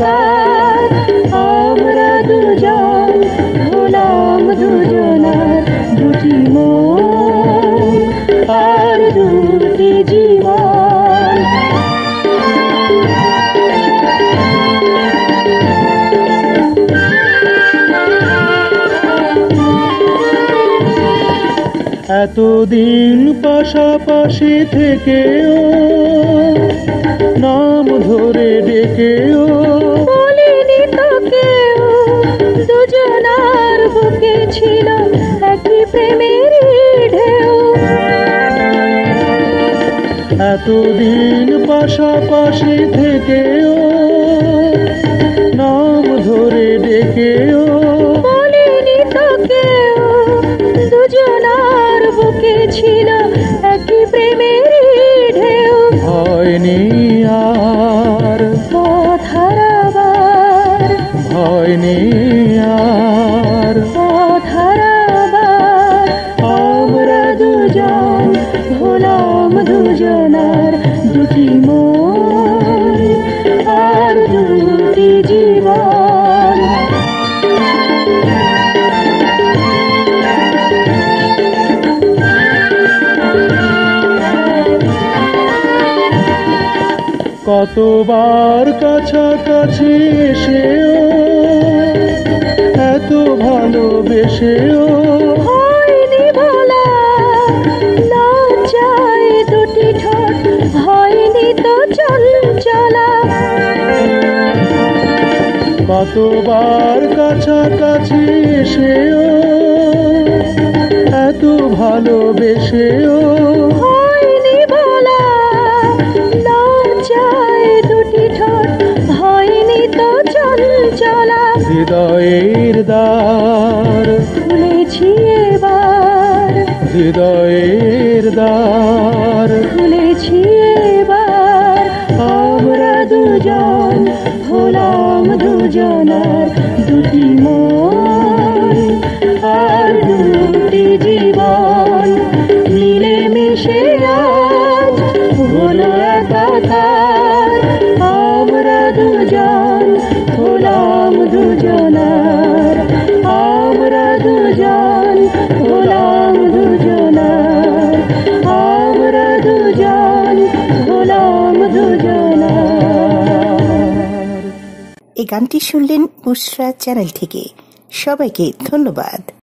একাকার। আমরা দুজন হলাম দুজনার দুটি মন আর দুটি জীবন। এতদিন পাশাপাশি থেকেও নাম ধরে ডেকেও বলিনি তো কেউ দুজনার বুকে ছিল একই প্রেমের ঢেউ। এতদিন পাশাপাশি থেকেও নাম ধরে ডেকেও বলিনি তো কেউ দুজনার বুকে ছিল একই প্রেমের ঢেউ। হয়নি আর পথ হারাবার, হয়নি আর পথ হারাবার। আমরা দুজন হলাম দুজনার দুটি মন আর দুটি জীবন। কতবার কাছাকাছি এসেও এত ভালোবেসেও হয়নি বলা লজ্জায় দুটি ঠোঁট, হয়নি তো চঞ্চলা। কতবার কাছাকাছি এসেও এত ভালোবেসেও হয়নি বলা লজ্জায় দুটি ঠোঁট, হয়নি তো চঞ্চলা। হৃদয়ের দ্বার খুলেছি এবার, হৃদয়ের দ্বার খুলেছি এবার। আমরা দুজন হলাম দুজনার দুটি মন আর দুটি জীবন। মিলে মিশে আজ হলো একাকার। আমরা দুজন হলাম দুজনার, আমরা দুজন হলাম দুজনার, আমরা দুজন হলাম দুজনার। এই গানটি শুনলেন মুশরা চ্যানেল থেকে। সবাইকে ধন্যবাদ।